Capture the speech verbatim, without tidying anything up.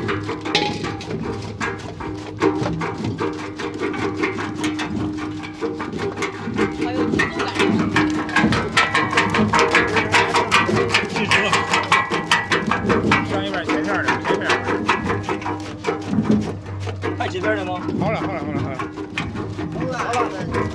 还有节奏感。 记住了，上一边切片的，切片的。 还切片的吗？ 好了好了好了好了。 好了好了。